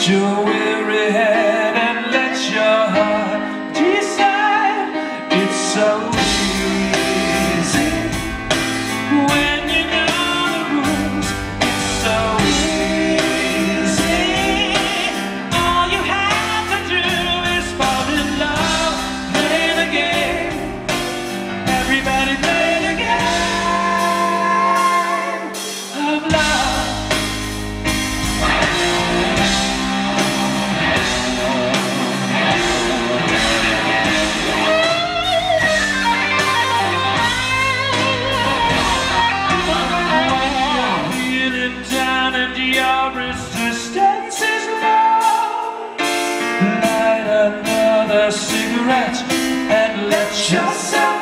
your weary head and let your heart decide. It's so easy when you know the rules. It's so easy. All you have to do is fall in love, play the game. Everybody play the game of love. Your resistance is low. Light another cigarette and let yourself